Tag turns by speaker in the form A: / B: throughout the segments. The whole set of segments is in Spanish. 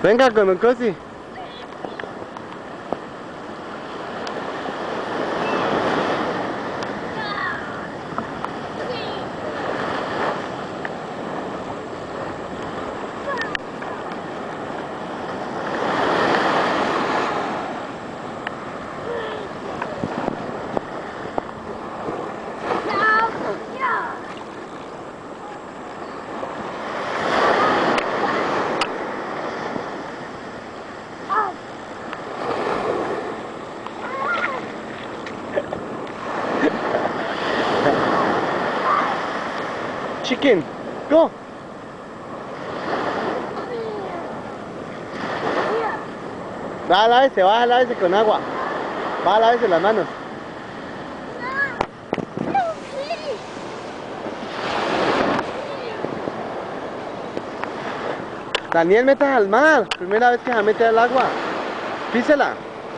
A: Venga con el cosi. Chicken, go. Va a lavarse con agua. Va a lavarse las manos. Daniel, metas al mar. Primera vez que se mete al agua. Písela.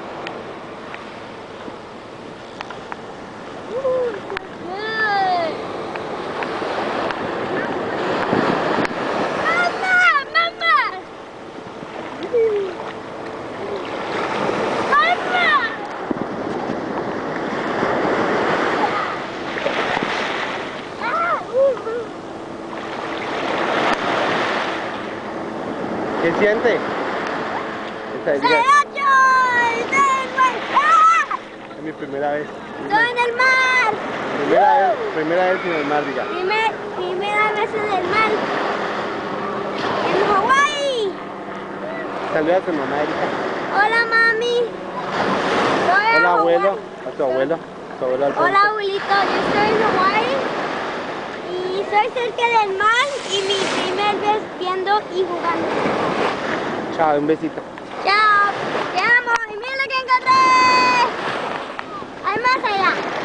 A: ¿Qué siente? Es mi primera vez.
B: ¡Estoy en el mar!
A: Primera vez en el mar, diga.
B: Primera vez en el mar. En Hawái.
A: Saluda a tu mamá, Erika.
B: Hola, mami.
A: Hola, abuelo. A tu abuelo. Alfonso.
B: Hola, abuelito. Yo estoy en Hawái. Y soy cerca del mar. Y mi primer vez viendo y jugando.
A: Chao, un besito.
B: Chao. Te amo. Y mira lo que encontré. Hay más allá.